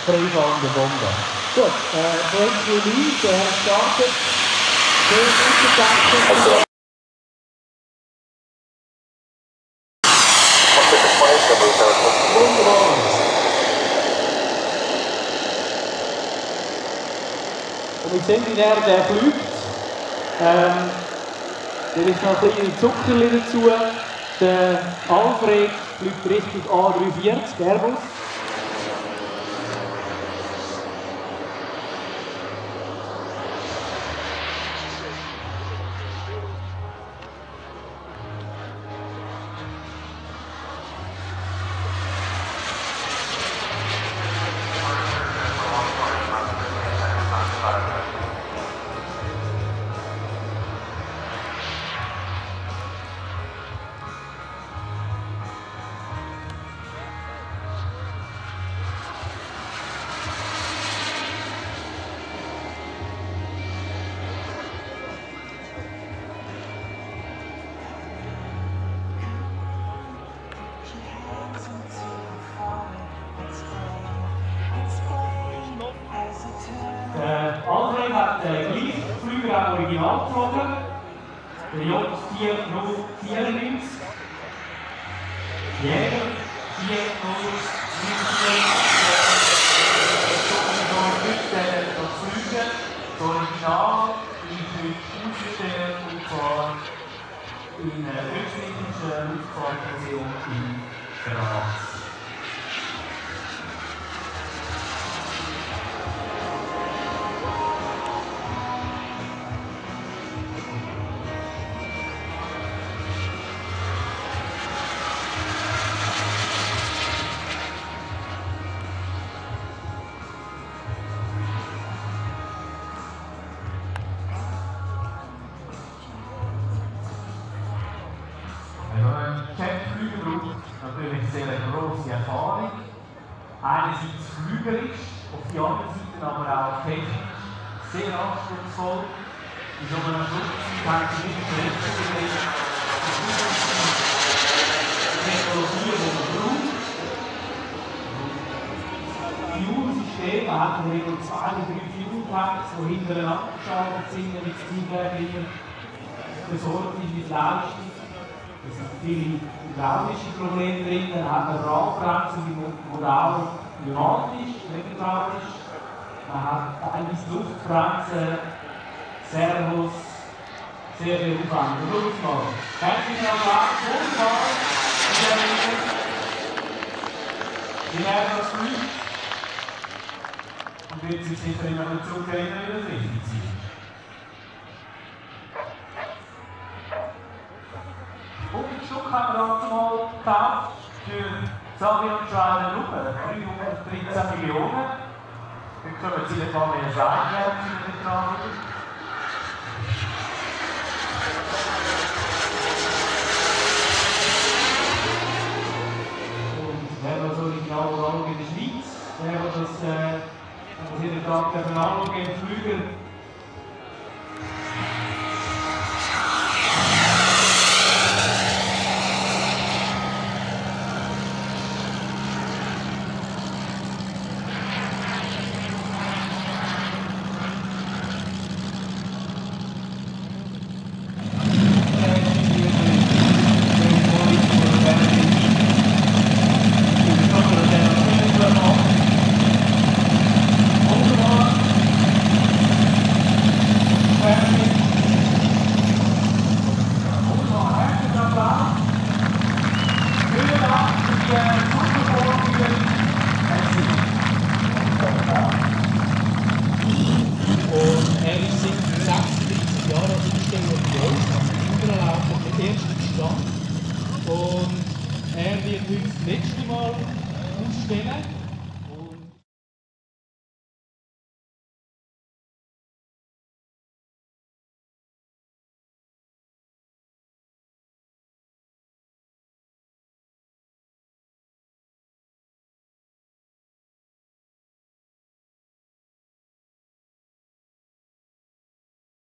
freifallende Bombe. Gut, Break Release, der startet. Sehr gut. Wunderbar. Und wir sehen, wie der fliegt. Der ist noch ein bisschen Zuckerli dazu. Der Alfred fliegt Richtung A340 Airbus. Alfred hat gleich Flüger auch original geflogen, der J4094, Jäger 4094, das Flügen, das Original ist heute ausgestellt, und zwar in der Österreichischen Luftfahrtmuseum in Graz. Jetflüger braucht natürlich sehr eine grosse Erfahrung. Einerseits flügerisch, auf die andere Seite aber auch technisch sehr anspruchsvoll. In so einem Flugzeug haben Sie nicht die richtige Technologie, die man braucht. Fuel-System, man hat in der Regel 2 oder 3 Fuel-Packs, die hintereinander geschaltet sind, damit das Triebwerk immer versorgt ist mit Leistung. Es sind viele hydraulische Probleme drin, dann hat man Radbremsen im Modal pneumatisch, nicht hydraulisch. Man hat teilweise Luftbremsen, Servos, sehr viel Aufwand. Schau mal. Herzlichen Applaus, wunderbar. Wie er das fliegt. Und wird sich sicher in einer Zukunft wieder richtig sein. Stück haben wir dazu mal gekauft für Savion Schreiner Ruppe, 313 Millionen. Dann kommen Sie nicht mal mehr Seitwärts in den Betrag. Und wer das Original anschaut in der Schweiz, der das jeden Tag anschauen im Flüger. Wunderbar.